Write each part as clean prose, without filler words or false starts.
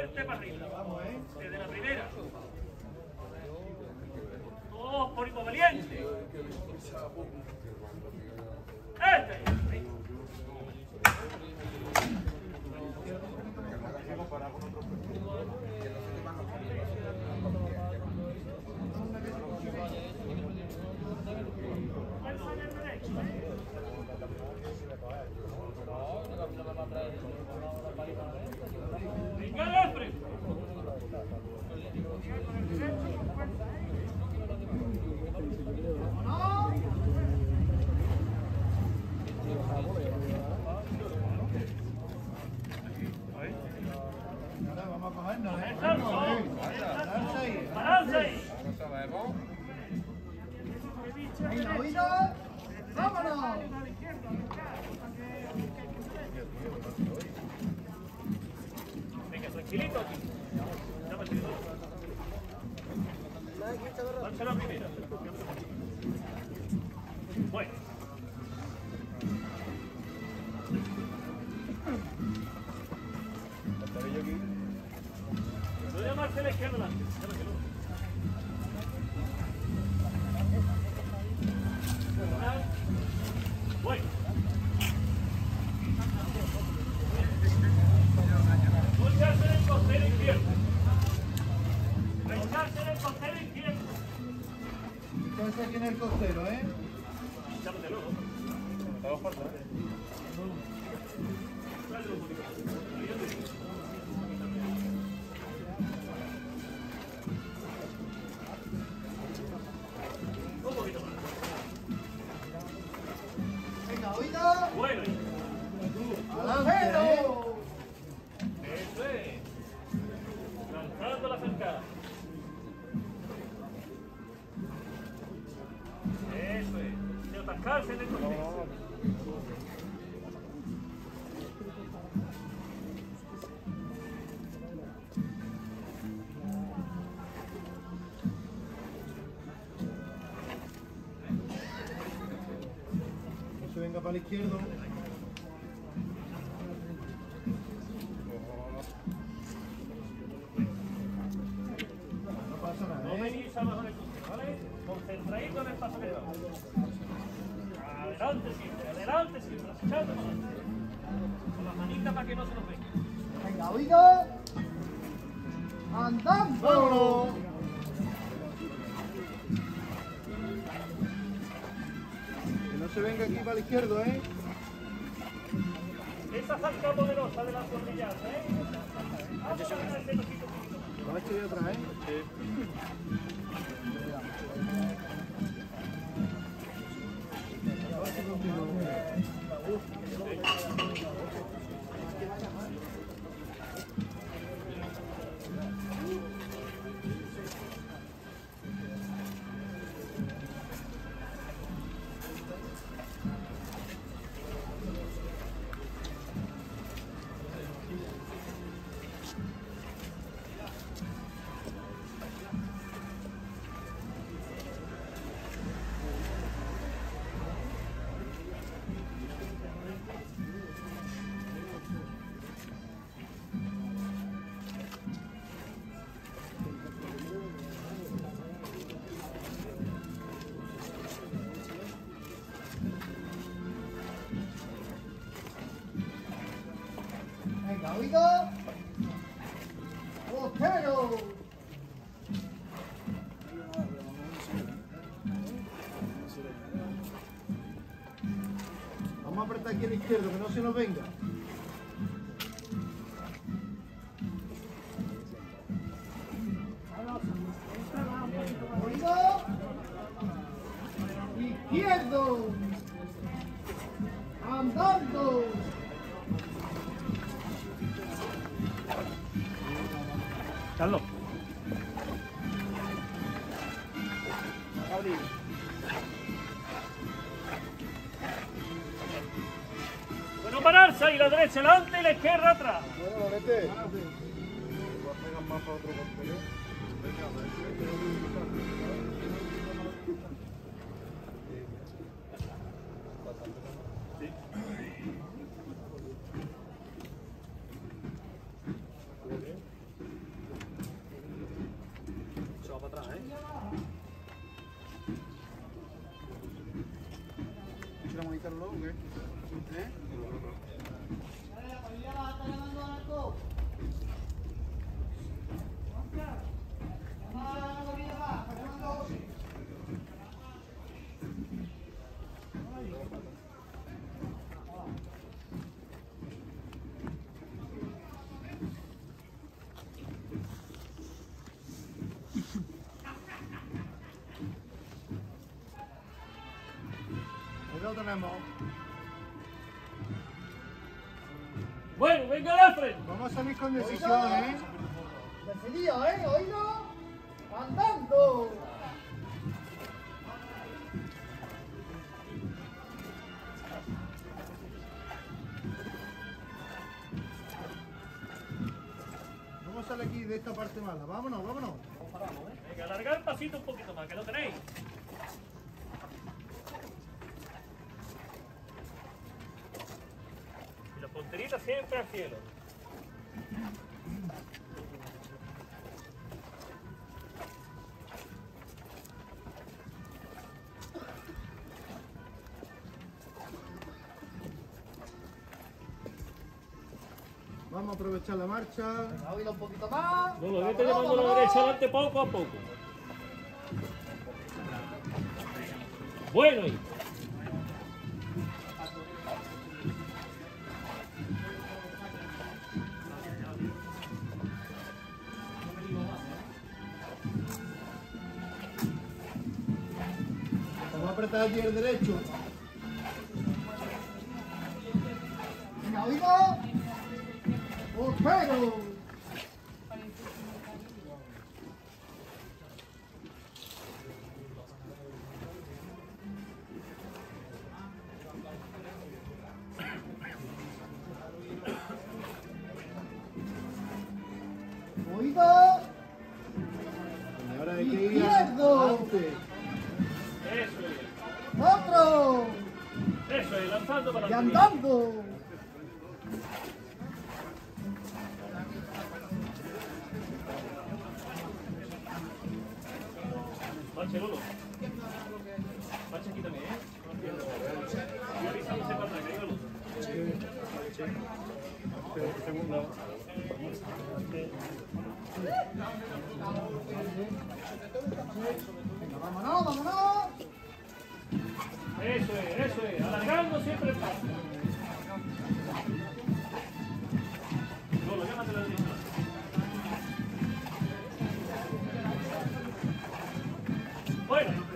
fuerte para arriba. Desde la primera. Todos por igual valiente. Venga, Alfred. Vamos a cogernos, ¡Pararse ahí! Venga, oído. ¡Vámonos! Venga, tranquilito aquí. Marcha la primera. Bueno. No llamarse a la izquierda adelante. Bueno. Lucharse en el costero izquierdo. Lucharse en el costero izquierdo. Entonces aquí en el costero, ¿eh? Llámatelo. Todo falta, Un poquito más. Venga, oído. Bueno. ¡Adelante! Eso es. Lanzando la zancada. Eso es. De atascarse en el costero. Que se venga para el izquierdo. No pasa nada, No ¿eh? venís abajo en el costero, ¿vale? Concentradito en el paso que damos. Adelante siempre, echando para adelante. Con las manitas para que no se nos venga. Venga, oído. ¡Andando! ¡Vámonos! Que no se venga aquí para el izquierdo, ¿eh? Esa zanca poderosa de las tornillas, ¿eh? Vamos a adelante, poquito. Lo he hecho yo otra vez. Venga, oído. ¡Costero! Vamos a apretar aquí a la izquierda, que no se nos venga. Oído. Izquierdo. Andando. Carlos. Abrir. Bueno, pararse ahí, la derecha adelante y la izquierda atrás. Bueno, lo mete. Voy a pegar más para otro costero. lo tenemos. Bueno, venga Alfred. Vamos a salir con decisión, ¿eh? Decidido, oído. Andando. Vamos a salir aquí de esta parte mala. Vámonos, vámonos. Venga, alargar el pasito un poquito más, que lo tenéis. Y la punterita siempre al cielo. Vamos a aprovechar la marcha. Venga, oído un poquito más. No, lo vete llevando la derecha adelante poco a poco. Bueno, ahí. Vamos a apretar aquí el derecho. Venga, oído. Pero. Oído. Y ahora hay que ir Izquierdo. adelante. Eso es. Otro. Eso es, lanzando para Y adelante. andando. Marche, Lolo. Marche aquí también, ¿eh? Y avisándose para atrás, que ahí va Lolo. Venga, vámonos, vámonos. Eso es. Alargando siempre el paso. Lolo, llámate la derecha. Bueno.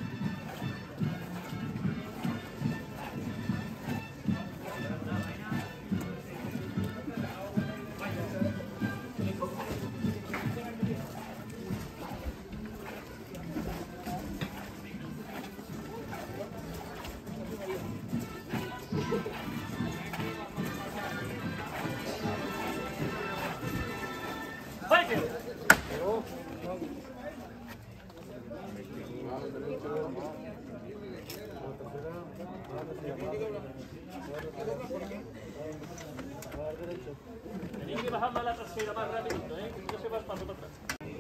Fighting. Tenéis que bajar más la trasera más rapidito, ¿eh? Que no se va el paso para atrás.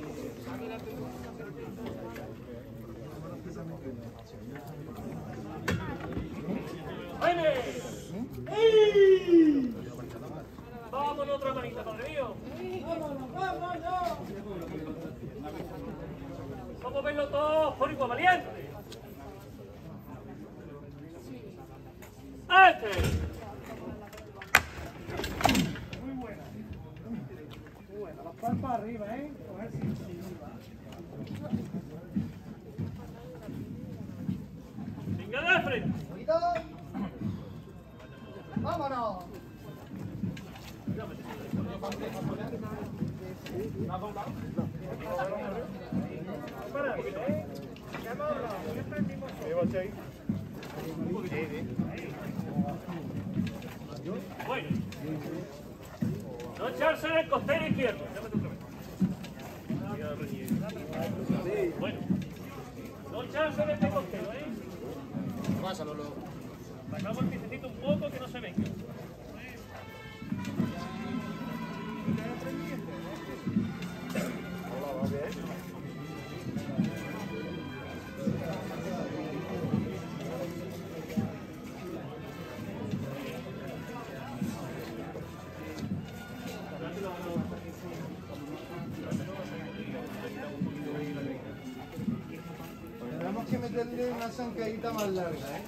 ¡Vene! ¡Ey! ¡Vámonos otra manita, padre mío! Vamos a verlo todos por igual valiente. ¡Este! Las palmas arriba, coger sin ¡Venga de frente! Oído. Vámonos. Bueno. No echarse en el costero izquierdo. Bueno. No echarse en este costero, ¿eh? Sacamos el piececito un poco que no se venga. Tenemos que meterle una zancadita más larga, ¿eh?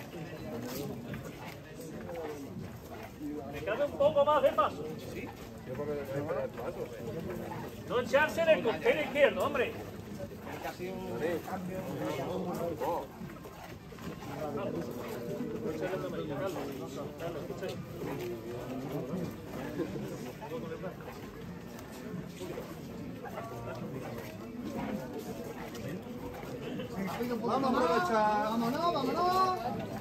Me cabe un poco más de paso. No echarse en el costero izquierdo, hombre. Vamos a aprovechar. Vámonos, vámonos.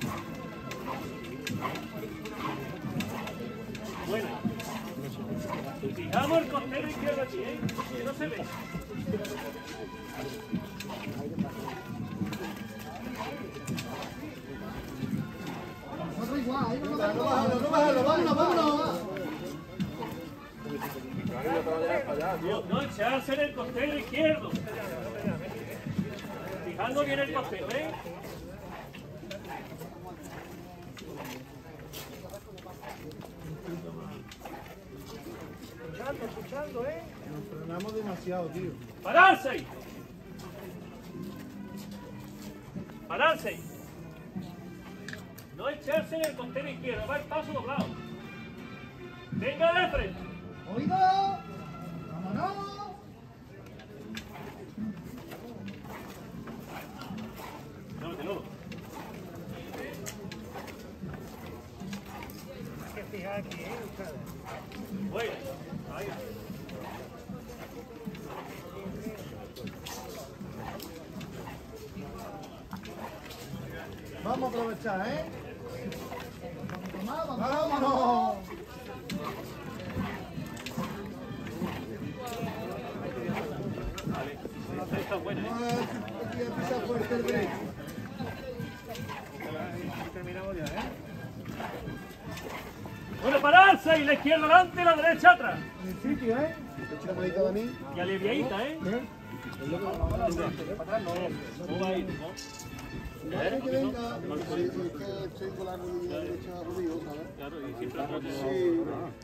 Bueno. Fijamos el costero izquierdo aquí, ¿eh? Que no se ve. Nosotros igual, ahí no Bájalo, vámonos, vámonos. No echarse en el costero izquierdo. Fijando bien el costero, ¿eh? escuchando, Nos frenamos demasiado, tío. ¡Pararse ahí! ¡Pararse! No echarse en el costero izquierdo, va el paso doblado. ¡Venga de frente! Oído. Vámonos. No. Hay que fijar aquí, ustedes. Bueno, ahí. Vamos a aprovechar, ¿eh? Vámonos. ¡Vámonos! Esta está buena, ¿eh? Aquí empieza fuerte el break. Terminamos ya, ¿eh? Bueno, pararse y la izquierda adelante, la derecha atrás. En el sitio, ¿eh? Echa la manita, Dani. Y aliviadita, ¿eh? No va a ir, ¿no? Dale que venga. Es que estoy con la rodilla derecha jodido, ¿sabes? Claro, y siempre Sí.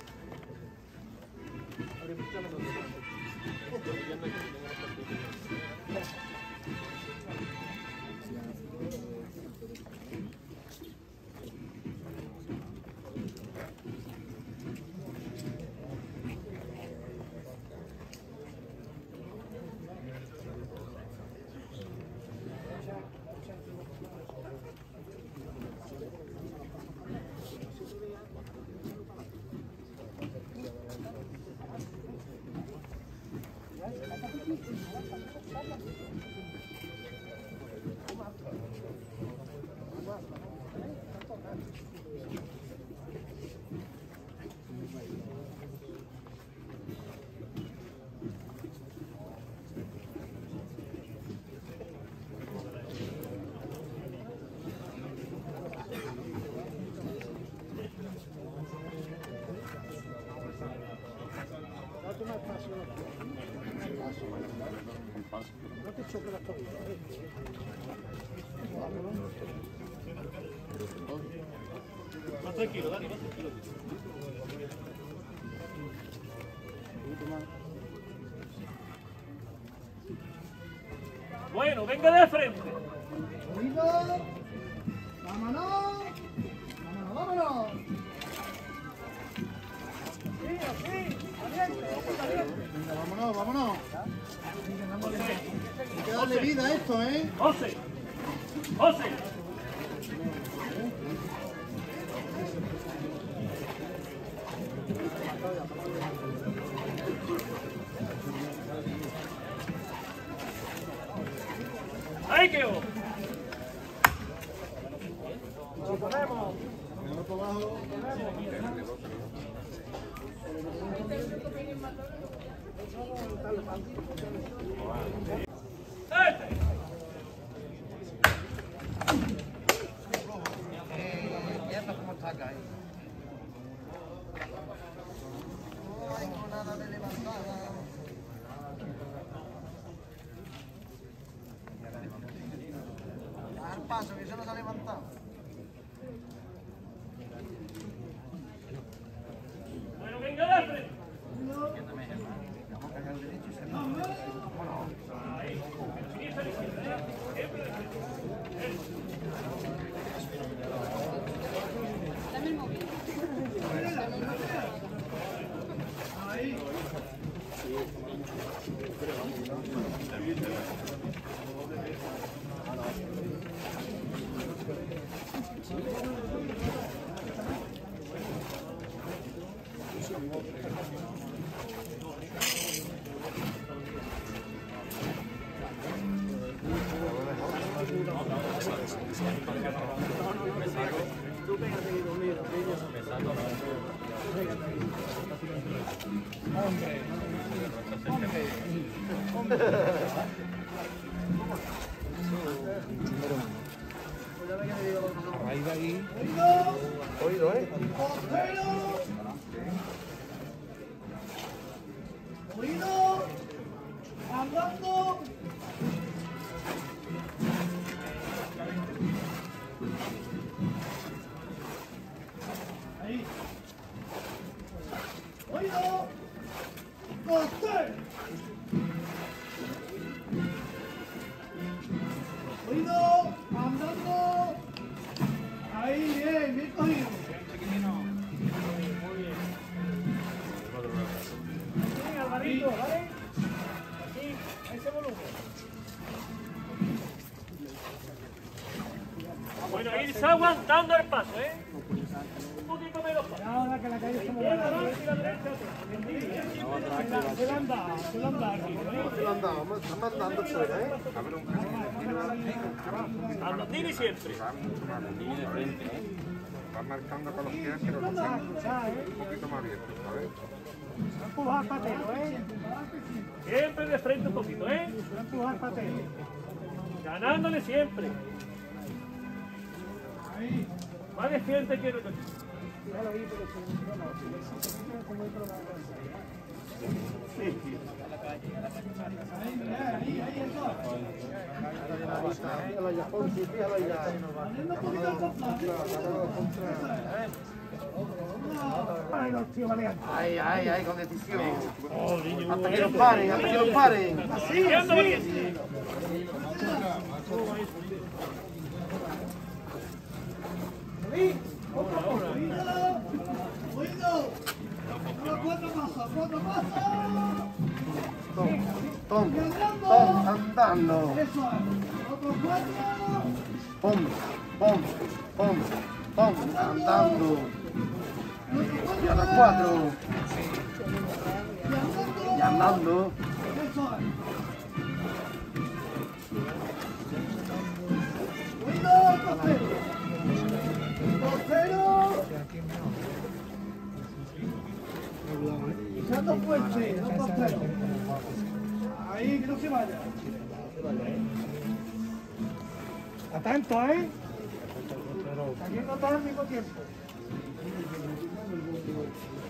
No te choque la cabeza. Más tranquilo, Dani, más tranquilo. Bueno, venga de frente. Oído. Vámonos. Vámonos. Sí, así. Venga, vámonos. Hay que darle vida a esto, ¿eh? José. ¡Ahí quedó! Lo ponemos. Venga para abajo. Ya está como está acá, No hay nada de levantada. Al paso, que eso no se ha levantado. Bueno, venga de frente. Oído, ¿eh? Oído, andando. Ahí. Oído, corte. Oído, andando. Ahí, bien cogido. Alvarito, ¿vale? Aquí, a ese volumen. Bueno, irse aguantando el paso, ¿eh? Un poquito menos paso. Ahora que la calle está muy Izquierda, grande. y la derecha. Se la han dado aquí, ¿no? Se lo han dado, están mandando fuera, ¿eh? Andandini siempre. Va marcando con los pies, pero los pies un poquito más abiertos, ¿sabes? Empujar patero, ¿eh? Siempre de frente un poquito, ¿eh? Empujar patero. Ganándole siempre. Ahí. Más de frente quiero yo. Ya lo vi, pero como otro lado. Ahí, eso. Fíjalo ya, Fonsi, fíjalo ya. Poniendo un poquito el compás. Ay, los tíos valientes. Ay, con decisión. Oh, niño, Hasta que los paren, hasta que los paren. Así, anda así. valiente. Oído. Cuatro pasos. Tom, andando. Eso es. Otros cuatro. Pom, andando. Y a las 4. Y andando. Eso es. Oído, costero. Echando fuerte, no costero. Ahí, que no se vaya. Atento, ¿eh? Aquí no está al mismo tiempo.